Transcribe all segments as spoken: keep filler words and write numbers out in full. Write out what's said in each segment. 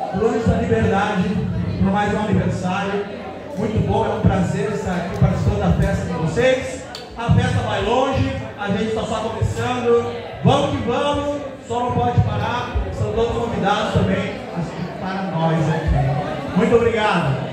Planos da Liberdade, por mais um aniversário. Muito bom, é um prazer estar aqui participando da festa com vocês. A festa vai longe, a gente está só começando. Vamos que vamos, só não pode parar. São todos convidados também para nós aqui. Muito obrigado.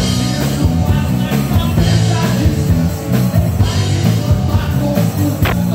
We'll be right back.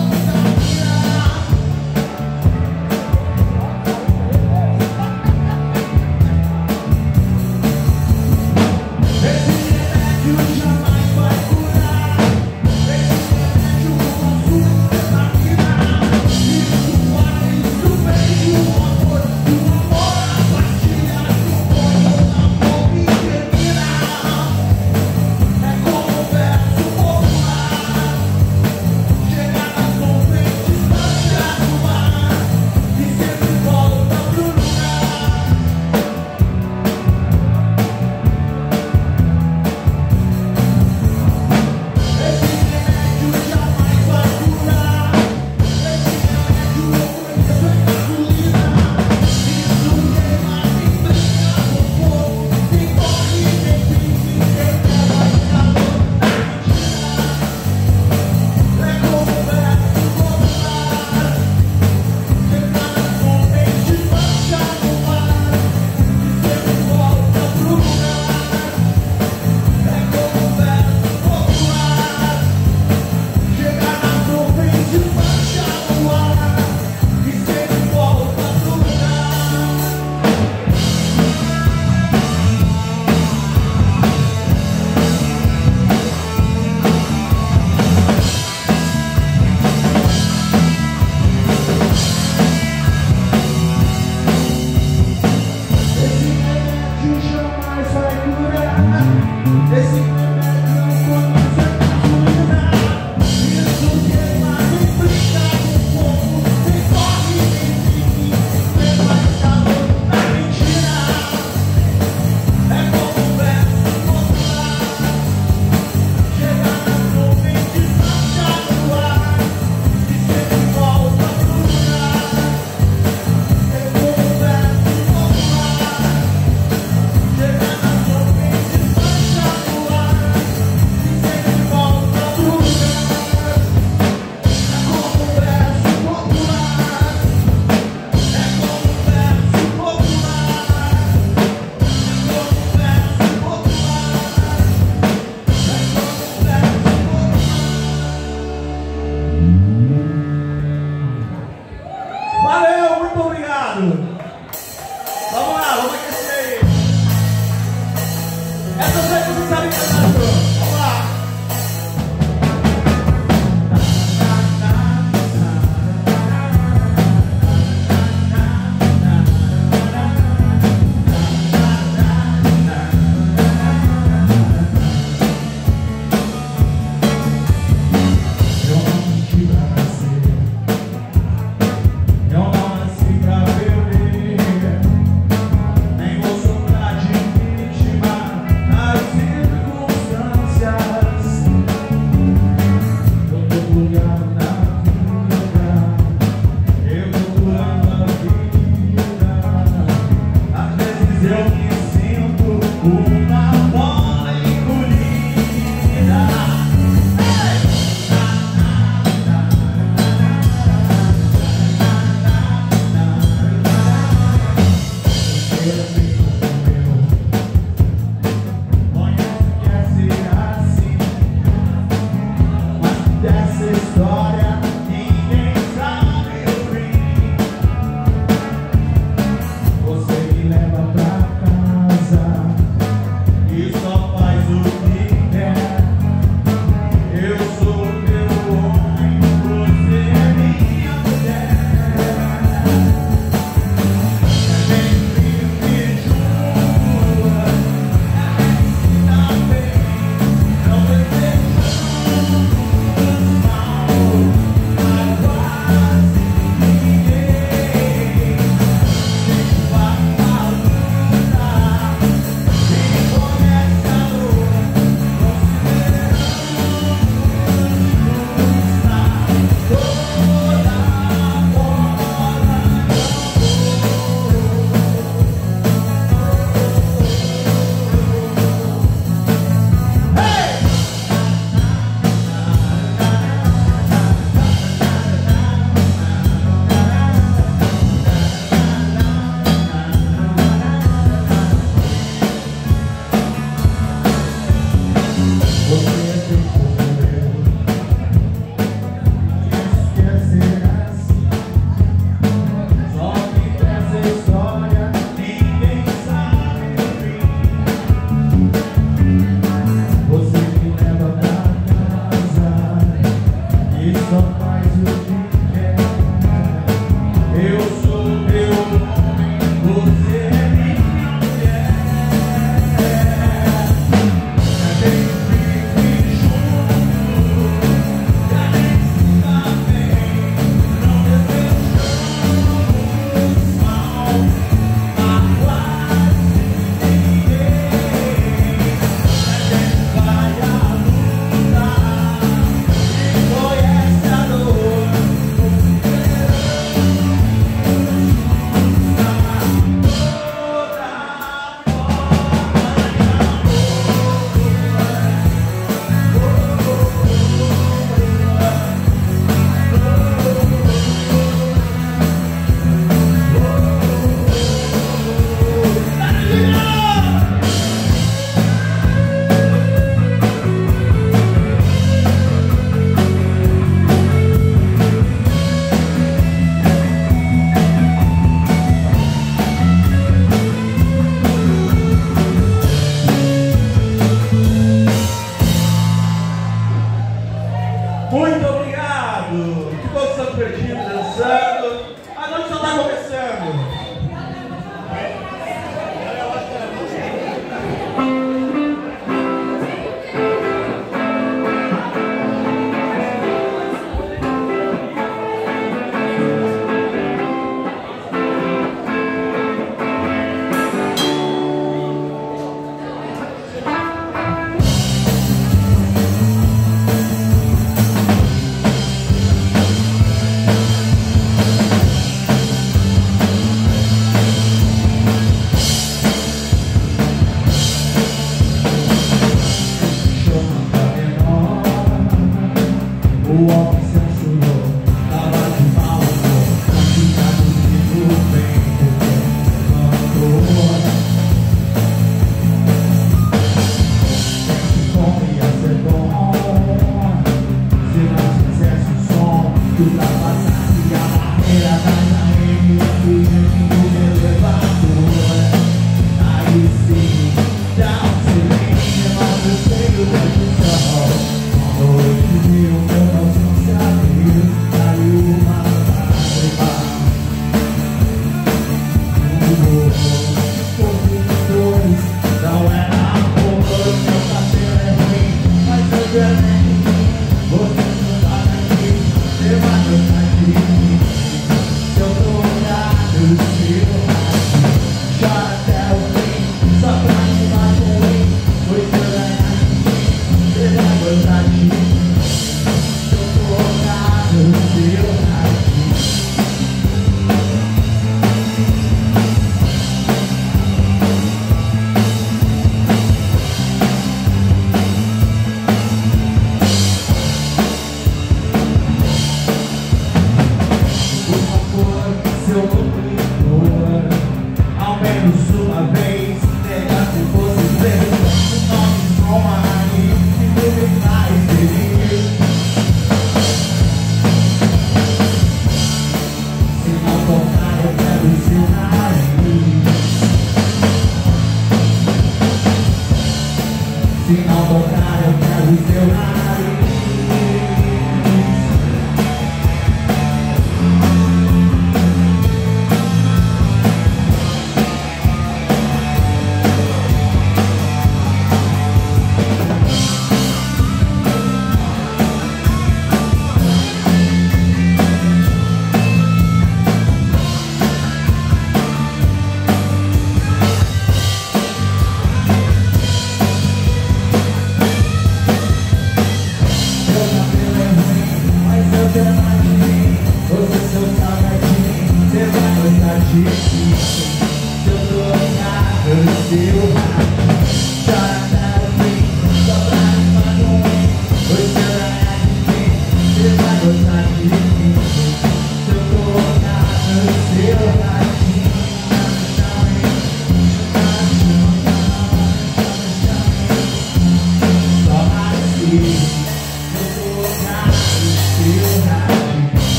Muito obrigado. Que todos estão perdidos, dançando. A noite só está começando.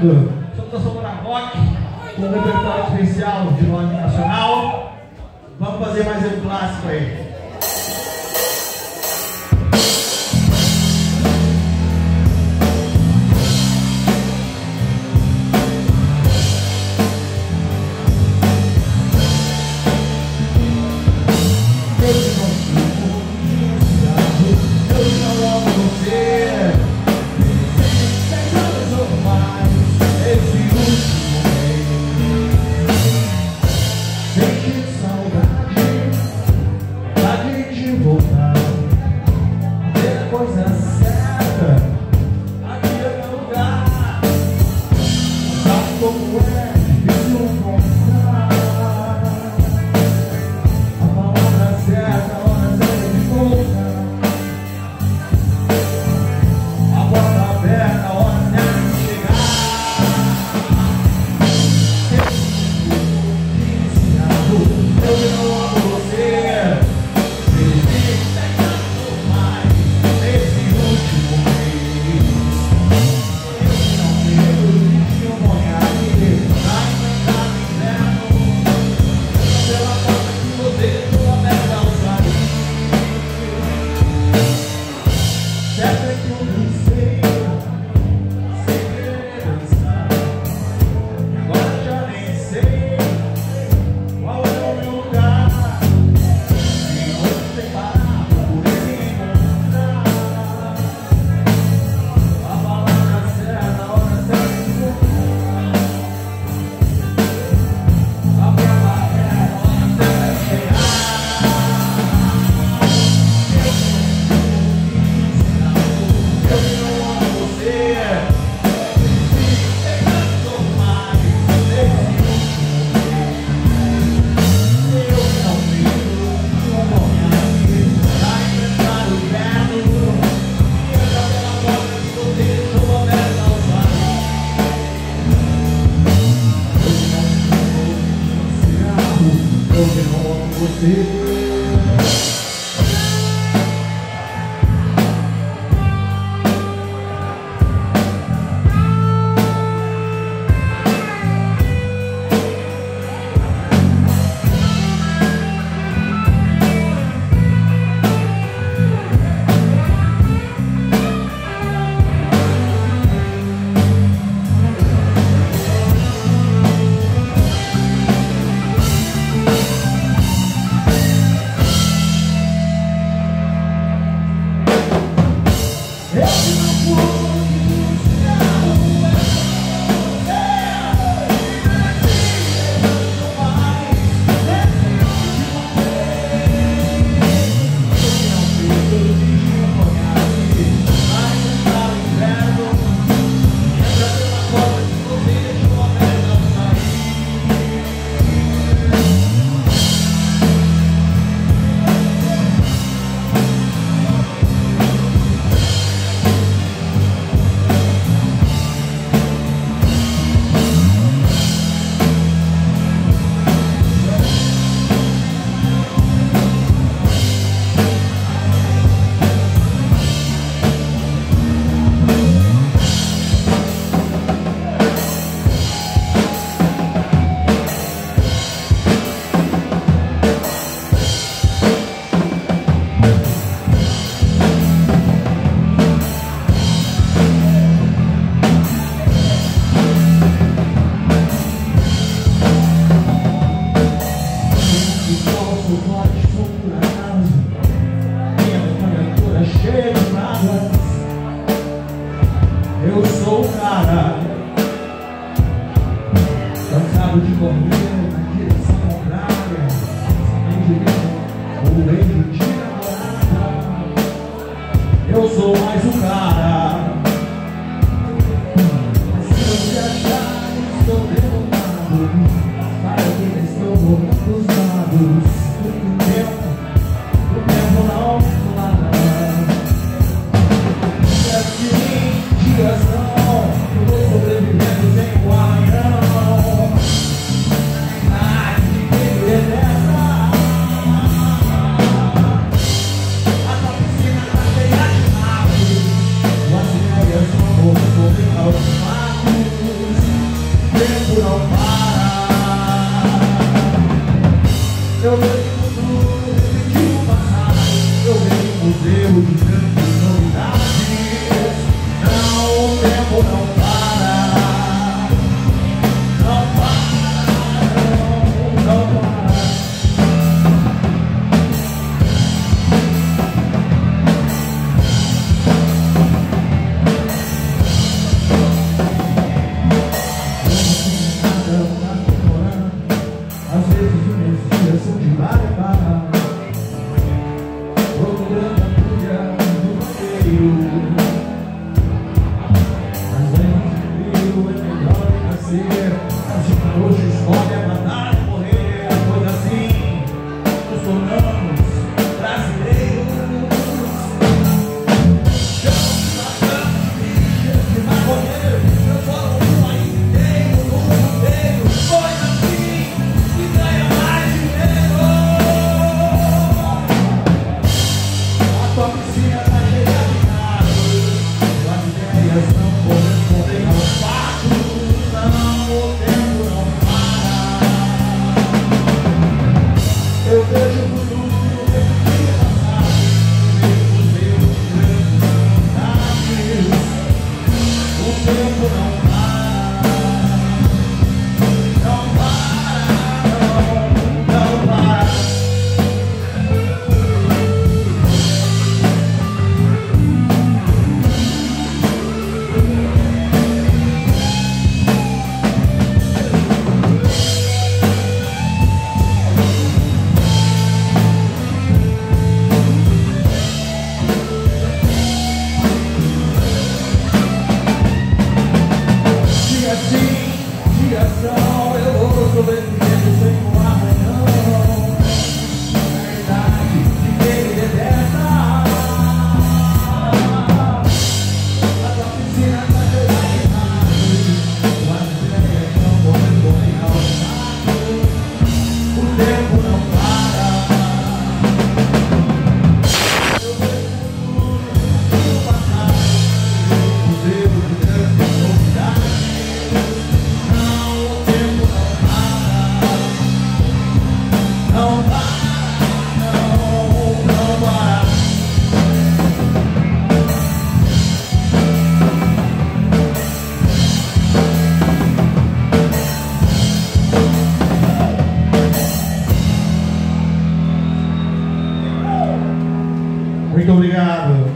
começando. Estamos transformando a rock com um repertório especial de rock nacional. Vamos fazer mais um clássico aí. Eu vejo o futuro, repetir o passado. Eu vejo um museu de grandes novidades. Não, o tempo não para. Não para, não, não para. Às vezes os meus dias são de barba. Procurando a trilha do roteiro. Mas antes de viu é melhor nascer. Assim que hoje escolhe a batalha e morrer. Pois assim nos tornamos brasileiros. Chão, matando bichas de maconheiro. Transformam o país inteiro no roteiro. Pois assim que ganha mais dinheiro. A tua piscina tá cheia de carros. As ideias não correspondem aos fatos. Não, o tempo não para. Eu vejo o futuro, repetir o passado. Vejo os meus grandes vontades. O tempo não para. Não para, não, não para. Dia sim, dia são, eu vou sobrevivendo sem um amanhã. Na verdade, de quem me detesta. A tua piscina tá cheia de ratos. As ideias não correspondem aos fatos. O tempo não para. Eu vejo o futuro, repetir o passado. Vejo o museu de grandes novidades. Não, o tempo não para. Não para, não, não para. Muito obrigado.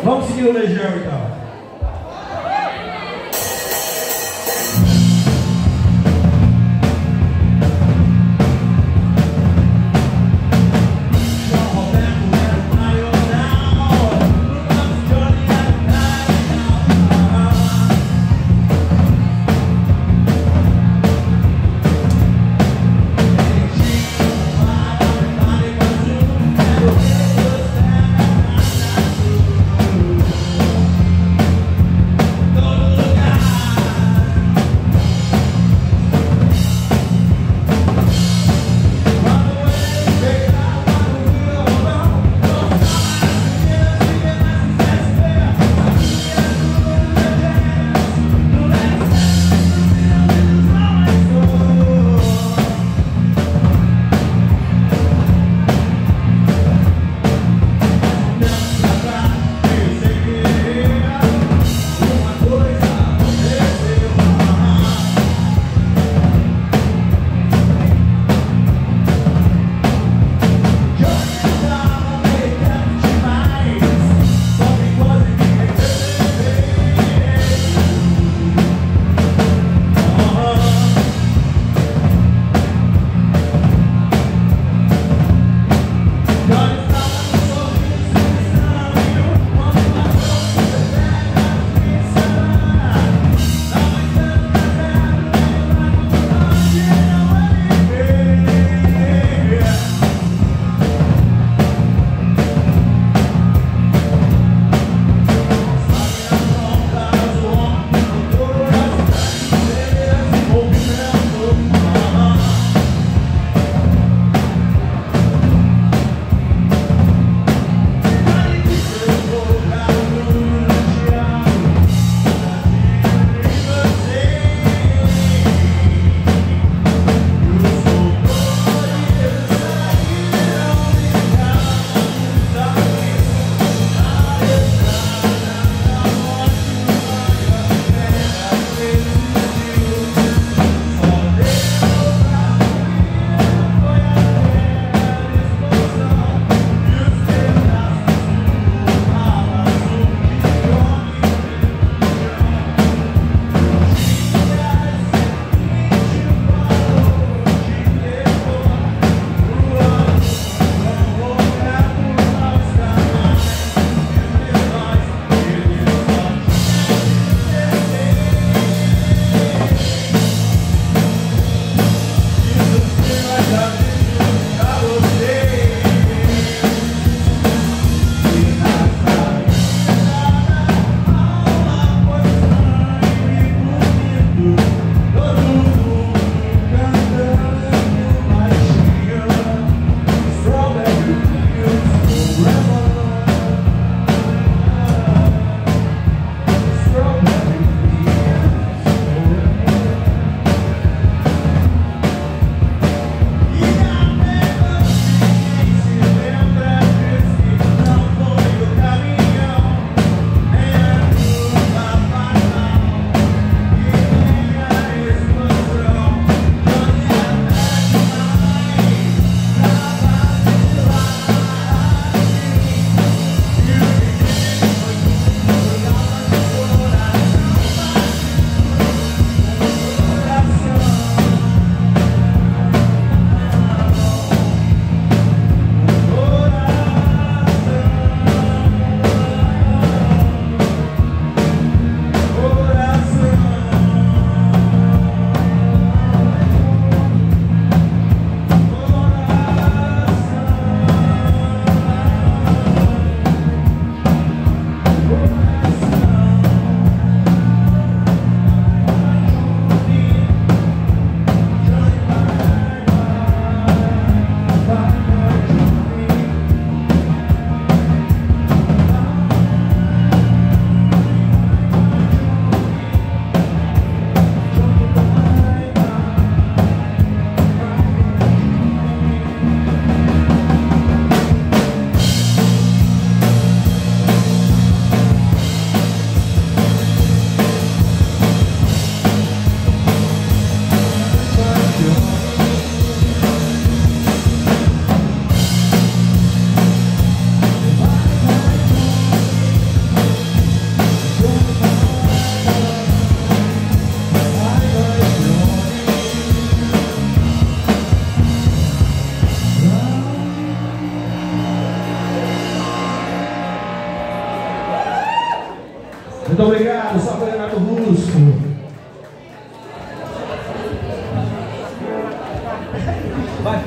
Vamos seguir o Legião então. Muito obrigado, salve Renato Russo. Vai.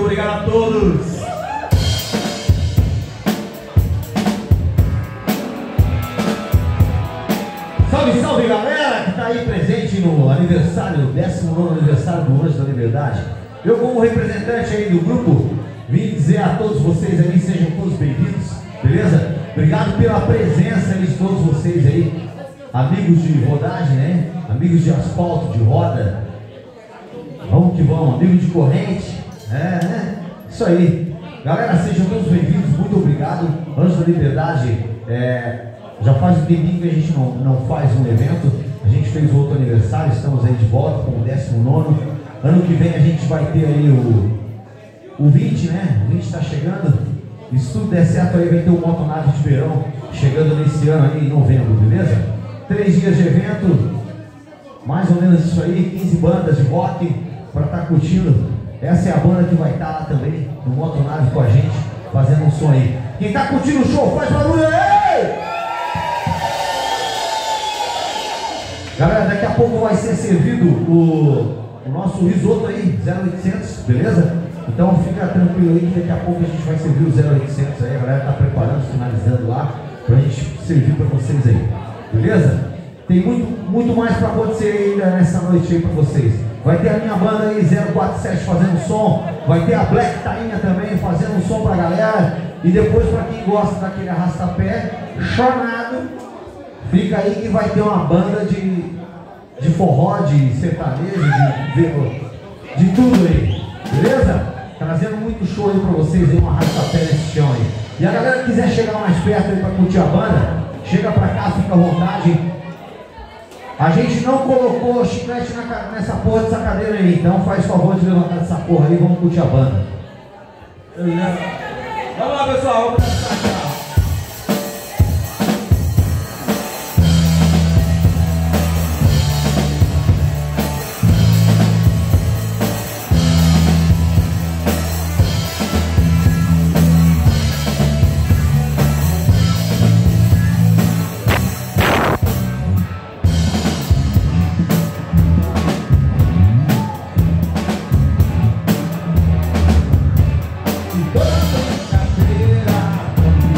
obrigado a todos. Salve, salve galera que está aí presente no aniversário, décimo nono aniversário do Anjo da Liberdade. Eu, como representante aí do grupo, vim dizer a todos vocês aí, sejam todos bem-vindos, beleza? Obrigado pela presença aí de todos vocês aí, amigos de rodagem, né? Amigos de asfalto, de roda. Vamos que vamos, amigos de corrente. É, né? Isso aí. Galera, sejam todos bem-vindos, muito obrigado. Anjo da Liberdade, é... já faz um tempinho que a gente não, não faz um evento. A gente fez outro aniversário, estamos aí de volta com o décimo nono. Ano que vem a gente vai ter aí o, o vinte, né? O vinte está chegando. E se tudo der certo aí vai ter o Motonave de Verão chegando nesse ano aí em novembro, beleza? Três dias de evento, mais ou menos isso aí, quinze bandas de rock para estar tá curtindo. Essa é a banda que vai estar tá lá também no Motonave com a gente, fazendo um som aí. Quem está curtindo o show, faz barulho aí! Galera, daqui a pouco vai ser servido o, o nosso risoto aí, zero oitocentos, beleza? Então fica tranquilo aí que daqui a pouco a gente vai servir o zero oitocentos aí, a galera tá preparando, finalizando lá, pra gente servir pra vocês aí, beleza? Tem muito, muito mais pra acontecer ainda nessa noite aí pra vocês. Vai ter a minha banda aí, zero quatro sete, fazendo som, vai ter a Black Tainha também, fazendo um som pra galera, e depois pra quem gosta daquele arrastapé, chornado, fica aí que vai ter uma banda de, de forró, de sertanejo, de, de, de tudo aí, beleza? Trazendo muito show aí pra vocês, aí, uma arrastapé nesse chão aí. E a galera que quiser chegar mais perto aí pra curtir a banda, chega pra cá, fica à vontade. A gente não colocou chiclete na, nessa porra dessa cadeira aí, então faz favor de levantar dessa porra aí e vamos curtir a banda. Vamos lá, pessoal, vamos dançar aqui. Toda cadeira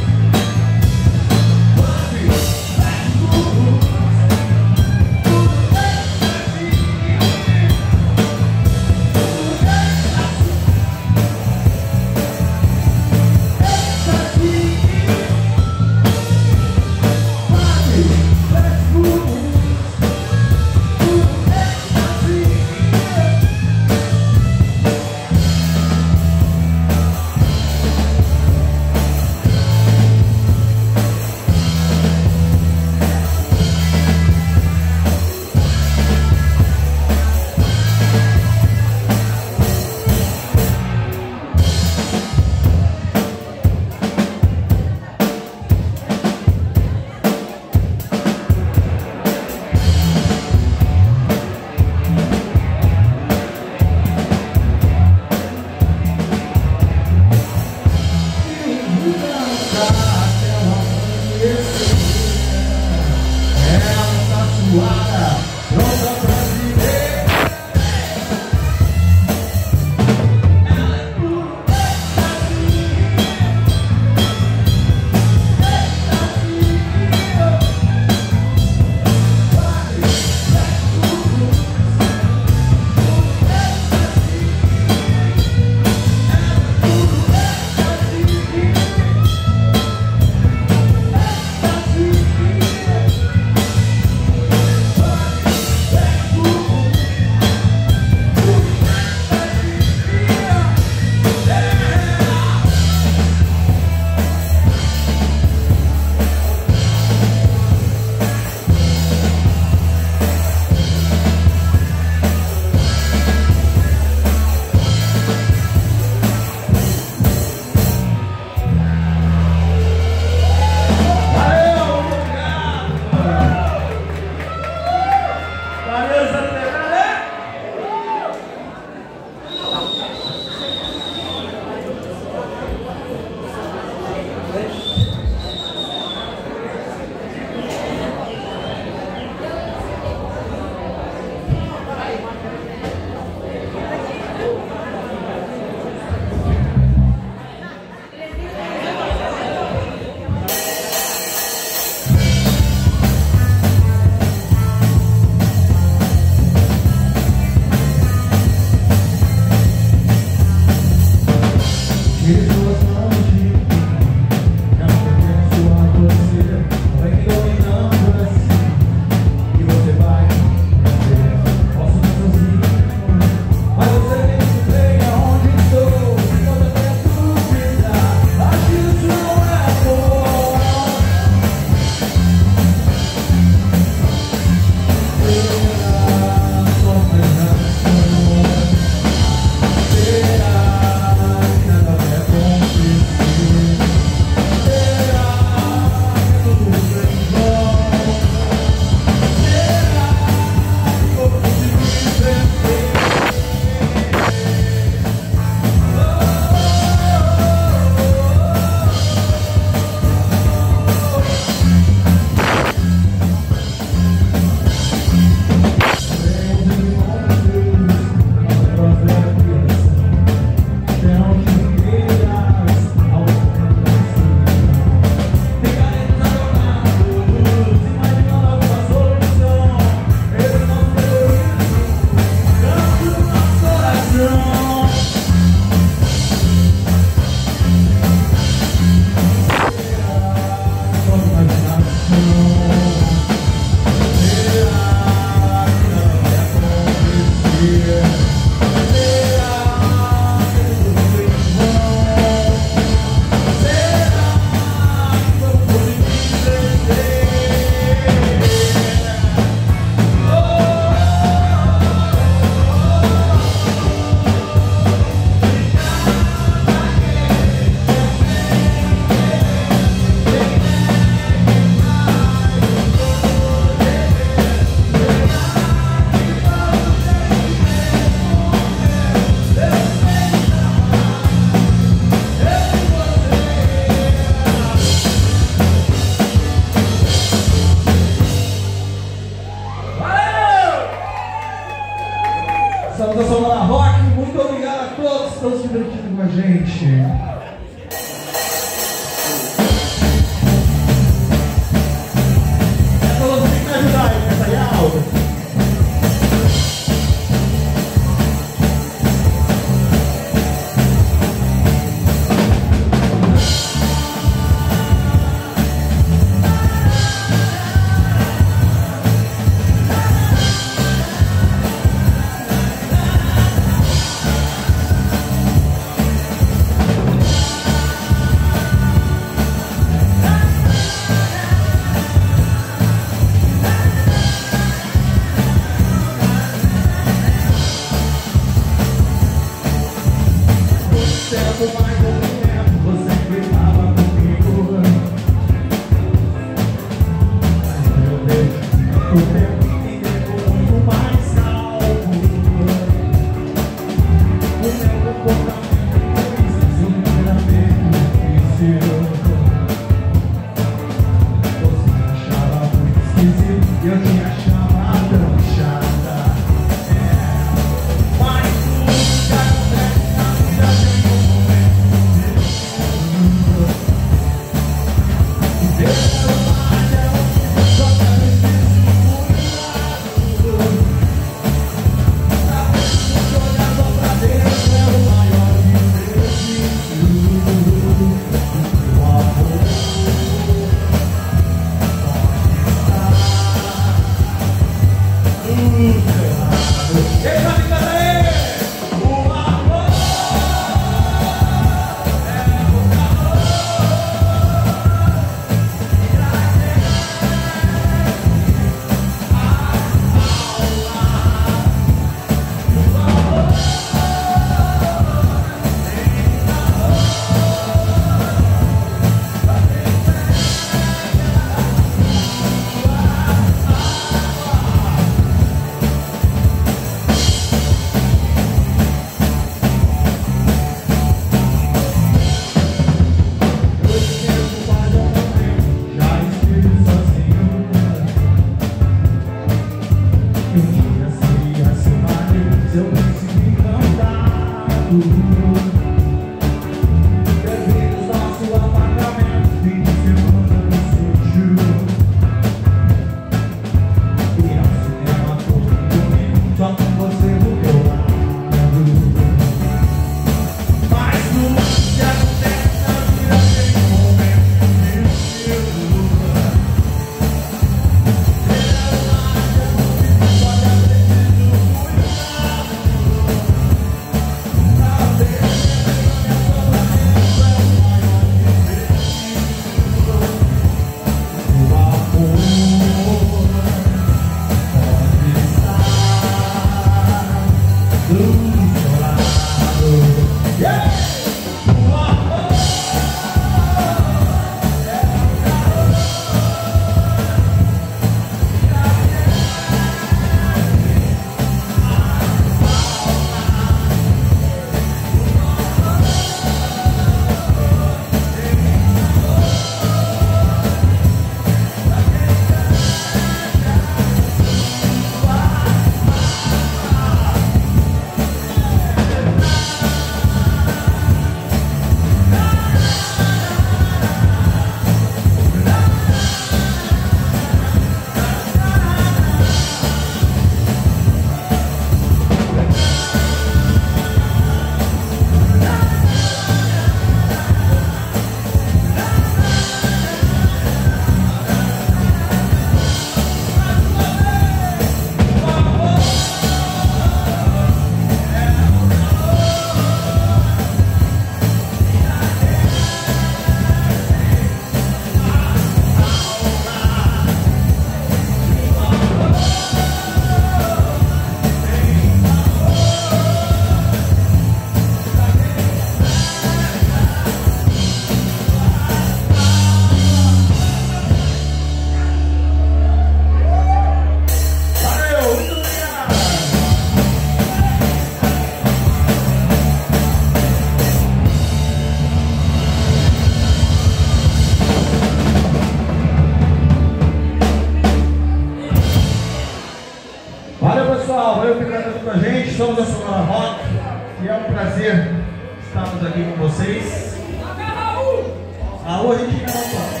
somos a Sonora Rock e é um prazer estarmos aqui com vocês. A Raul a gente ainda não toca.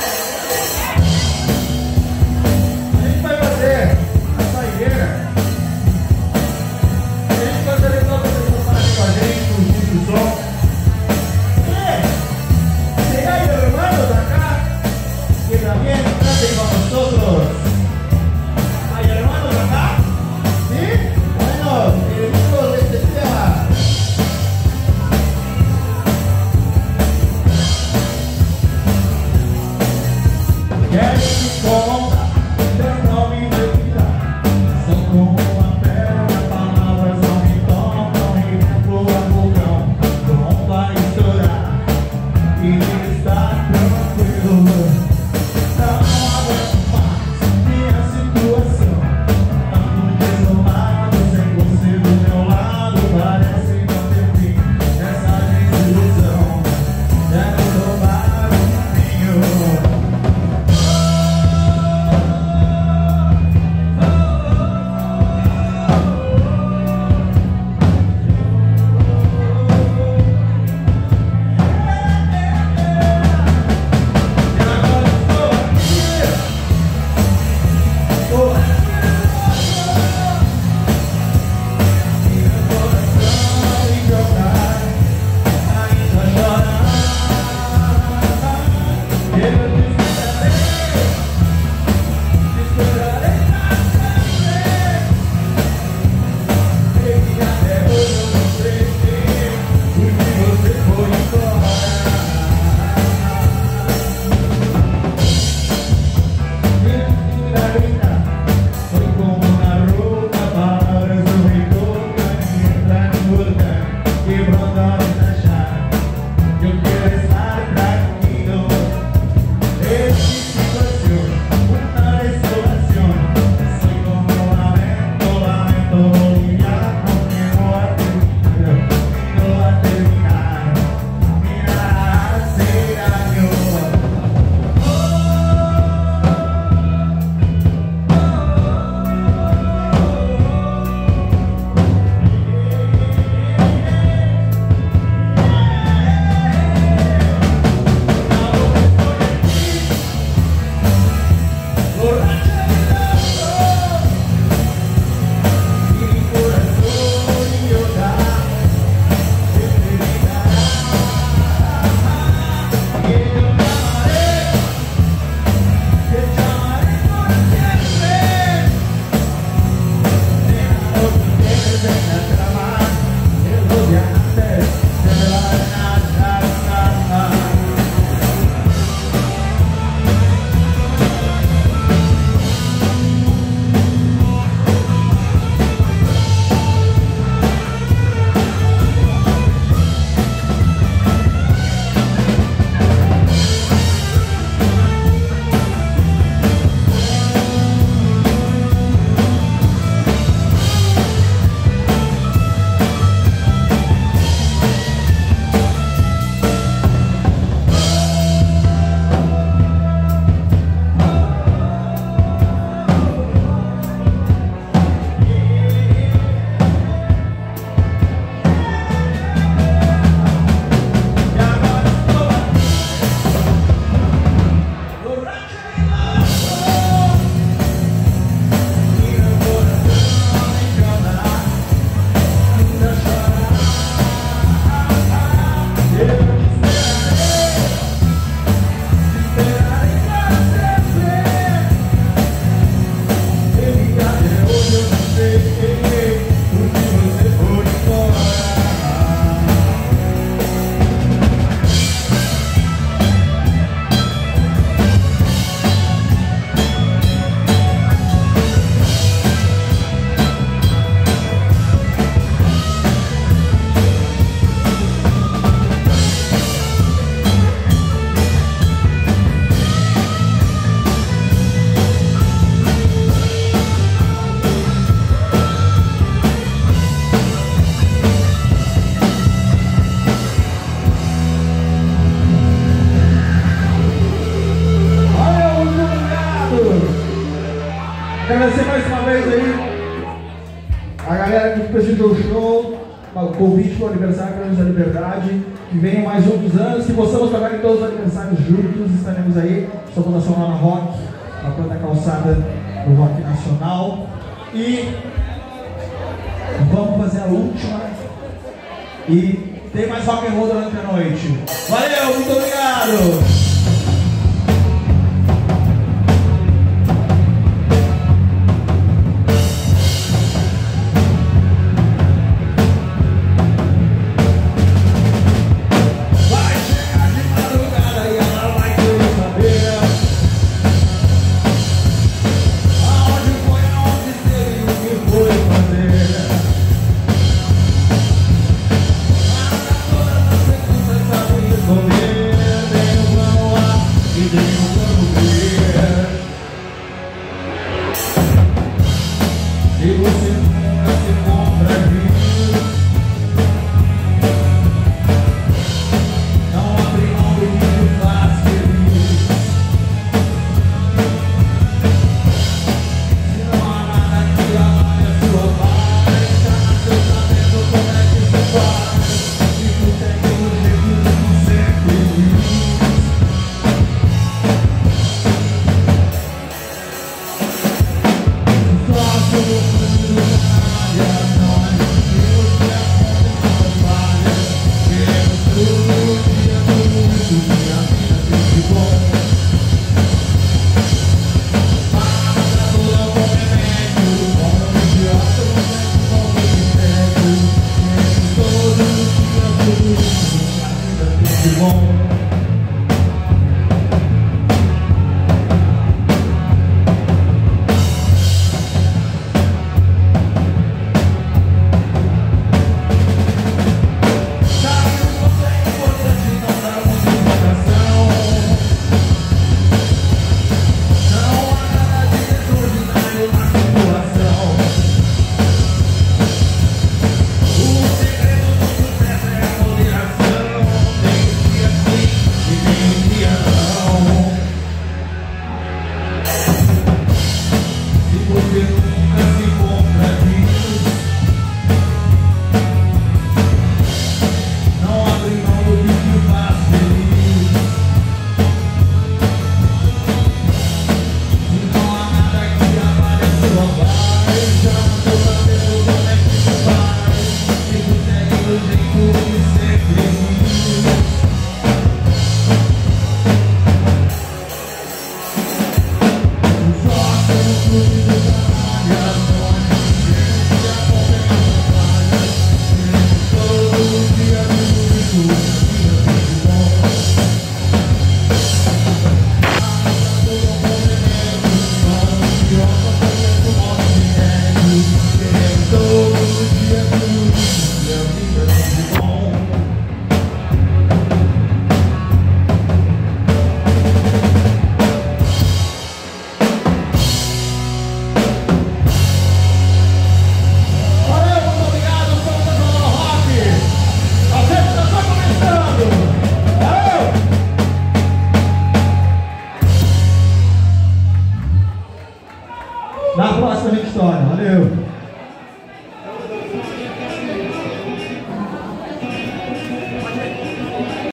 A gente vai fazer a saideira. A gente vai fazer toda essa passagem com a gente, o vídeo do som. E se hay hermanos acá que también canten con nosotros. ¿Hay hermanos acá? ¿Sí? Bueno, enemigos de este tema. Queres incomodar, eu não me identificar. São como uma pedra, palavras não me tocam. E dentro a vulcão, não vai estourar. E está tranquilo. Não aguento mais minha situação. Ando desolado, sem você do meu lado. Parece não ter fim nessa desilusão. Quero tomar um vinho. Agradecer mais uma vez aí A galera que prestigiou o show, o convite para o aniversário da Liberdade, que venham mais outros anos, que possamos tocar em todos os aniversários juntos. Estaremos aí, Sua Nacional na Rock, na planta calçada do Rock Nacional. E vamos fazer a última. E tem mais rock and roll durante a noite. Valeu, muito obrigado! Na próxima a gente estoura. Valeu!